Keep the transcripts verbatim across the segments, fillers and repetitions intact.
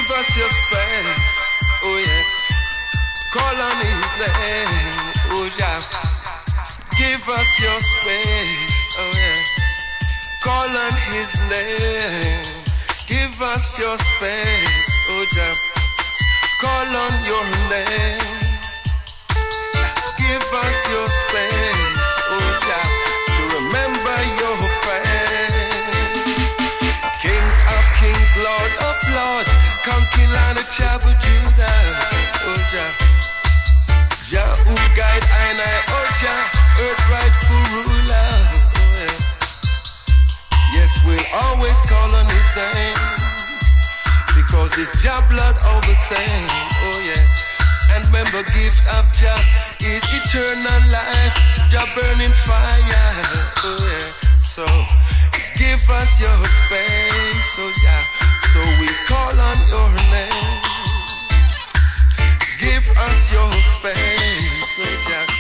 Give us your space, oh yeah. Call on his name, oh yeah. Give us your space, oh yeah. Call on his name. Give us your space, oh yeah. Call on your name. Give us your space, oh yeah, to remember your friend. King of kings, Lord of lords, conquering land of tribe of Judah, oh yeah. Jah who guide I and I, oh Jah, earth rightful ruler, oh yeah. Yes, we'll always call on his name, because it's Jah blood all the same, oh yeah. And remember, gift of Jah is eternal life, Jah burning fire, oh yeah. So give us your space, oh yeah. So we call on your name. Give us your space, oh yeah.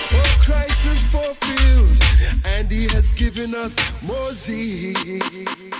Christ is fulfilled, and he has given us more zeal.